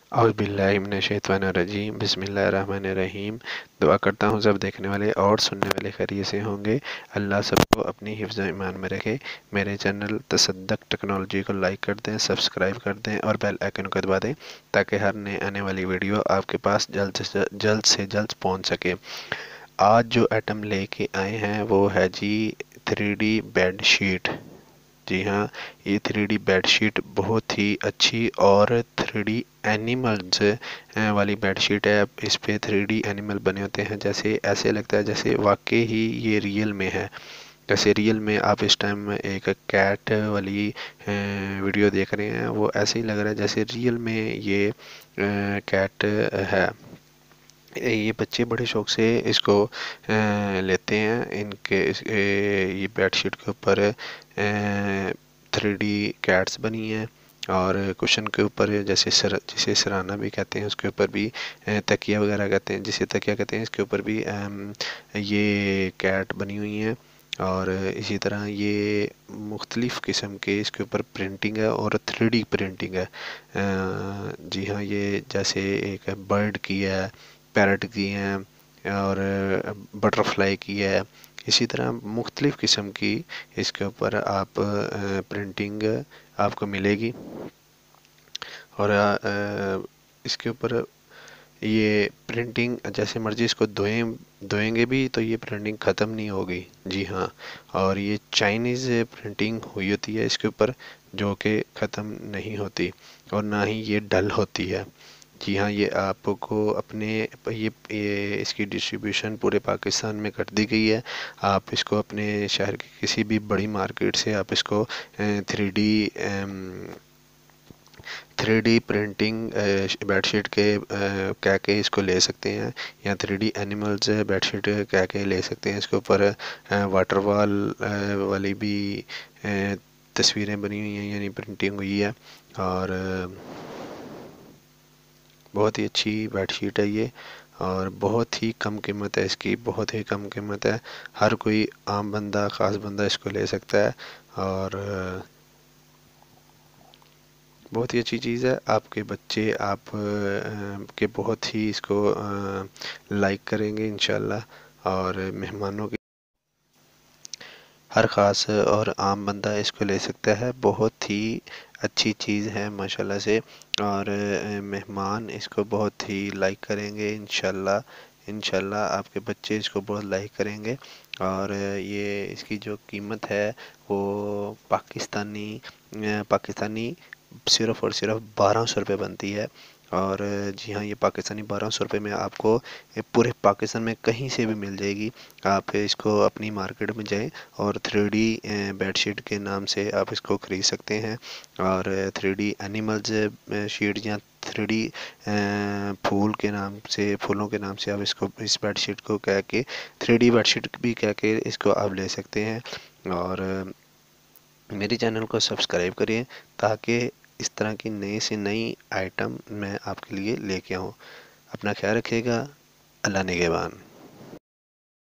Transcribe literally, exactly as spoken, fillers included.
اعوذ باللہ من الشیطان الرجیم بسم اللہ الرحمن الرحیم۔ دعا کرتا ہوں سب دیکھنے والے اور سننے والے خیریت سے ہوں گے۔ اللہ سب کو اپنی حفظ و ایمان میں رکھے۔ میرے چینل تصدق ٹیکنالوجی کو لائک کر دیں، سبسکرائب کر دیں اور بیل آئیکن کو دبا دیں تاکہ ہر نئے آنے والی ویڈیو آپ کے پاس جلد سے جلد سے جلد پہنچ سکے۔ آج جو آئٹم لے کے آئے ہیں وہ ہے جی تھری ڈی بیڈ شیٹ۔ جی ہاں، یہ تھری ڈی بیڈ شیٹ بہت ہی اچھی اور تھری ڈی اینیملز والی بیڈ شیٹ ہے۔ اس پہ تھری ڈی اینیمل بنے ہوتے ہیں، جیسے ایسے لگتا ہے جیسے واقعی ہی یہ ریئل میں ہے۔ جیسے ریئل میں آپ اس ٹائم ایک کیٹ والی ویڈیو دیکھ رہے ہیں، وہ ایسے ہی لگ رہا ہے جیسے ریئل میں یہ کیٹ ہے۔ یہ بچے بڑے شوق سے اس کو لیتے ہیں۔ ان کے یہ بیڈ شیٹ کے اوپر تھری ڈی کیٹس بنی ہیں اور کشن کے اوپر جیسے سر جسے سرانہ بھی کہتے ہیں، اس کے اوپر بھی تکیہ وغیرہ کہتے ہیں، جسے تکیہ کہتے ہیں، اس کے اوپر بھی یہ کیٹ بنی ہوئی ہیں۔ اور اسی طرح یہ مختلف قسم کے اس کے اوپر پرنٹنگ ہے اور تھری ڈی پرنٹنگ ہے۔ جی ہاں، یہ جیسے ایک برڈ کی ہے، پیرٹ کی ہیں اور بٹر فلائی کی ہے، اسی طرح مختلف قسم کی اس کے اوپر آپ پرنٹنگ آپ کو ملے گی۔ اور اس کے اوپر یہ پرنٹنگ جیسے مرضی اس کو دھوئیں دھوئیں گے بھی تو یہ پرنٹنگ ختم نہیں ہوگی۔ جی ہاں، اور یہ چائنیز پرنٹنگ ہوئی ہوتی ہے اس کے اوپر، جو کہ ختم نہیں ہوتی اور نہ ہی یہ ڈل ہوتی ہے۔ جی ہاں، یہ آپ کو اپنے یہ اس کی ڈسٹریبیوشن پورے پاکستان میں کر دی گئی ہے۔ آپ اس کو اپنے شہر کی کسی بھی بڑی مارکیٹ سے آپ اس کو three D three D printing bed sheet کے کہہ کے اس کو لے سکتے ہیں، یا three D animals bed sheet کہہ کے لے سکتے ہیں۔ اس کے اوپر واٹر وال والی بھی تصویریں بنی ہوئی ہیں، یعنی پرنٹنگ ہوئی ہے، اور بہت ہی اچھی بیڈ شیٹ ہے یہ، اور بہت ہی کم قیمت ہے اس کی، بہت ہی کم قیمت ہے۔ ہر کوئی عام بندہ، خاص بندہ اس کو لے سکتا ہے، اور بہت ہی اچھی چیز ہے۔ آپ کے بچے آپ کے بہت ہی اس کو لائک کریں گے انشاءاللہ، اور مہمانوں کی ہر خاص اور عام بندہ اس کو لے سکتا ہے۔ بہت ہی اچھی چیز ہے ماشاءاللہ سے، اور مہمان اس کو بہت ہی لائک کریں گے انشاءاللہ۔ انشاءاللہ آپ کے بچے اس کو بہت لائک کریں گے، اور یہ اس کی جو قیمت ہے وہ پاکستانی پاکستانی صرف اور صرف بارہ سو روپے بنتی ہے۔ اور جی ہاں، یہ پاکستانی بارہ سو روپے میں آپ کو پورے پاکستان میں کہیں سے بھی مل جائے گی۔ آپ اس کو اپنی مارکیٹ میں جائیں اور تھری ڈی بیڈ شیٹ کے نام سے آپ اس کو خرید سکتے ہیں، اور تھری ڈی اینیملز شیٹ یا تھری ڈی پھول کے نام سے پھولوں کے نام سے آپ اس کو اس بیڈ شیٹ کو کہہ کے تھری ڈی بیڈ شیٹ بھی کہہ کے اس کو آپ لے سکتے ہیں۔ اور میری چینل کو سبسکرائب کریے تاکہ اس طرح کی نئی سے نئی آئٹم میں آپ کے لیے لے کے آؤں۔ اپنا خیال رکھیے گا۔ اللہ نگہبان۔